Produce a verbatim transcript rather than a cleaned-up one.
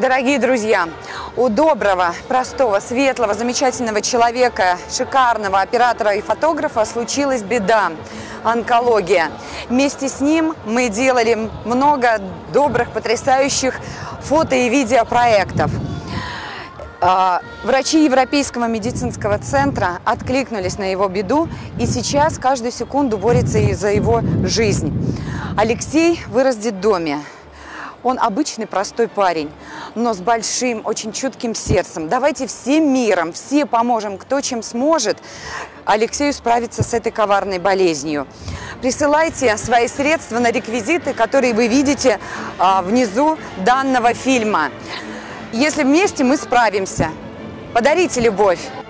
Дорогие друзья, у доброго, простого, светлого, замечательного человека, шикарного оператора и фотографа случилась беда – онкология. Вместе с ним мы делали много добрых, потрясающих фото- и видеопроектов. Врачи Европейского медицинского центра откликнулись на его беду и сейчас каждую секунду борются за его жизнь. Алексей вырос в детдоме. Он обычный простой парень, но с большим, очень чутким сердцем. Давайте всем миром, все поможем, кто чем сможет, Алексею справиться с этой коварной болезнью. Присылайте свои средства на реквизиты, которые вы видите а, внизу данного фильма. Если вместе мы справимся, подарите любовь.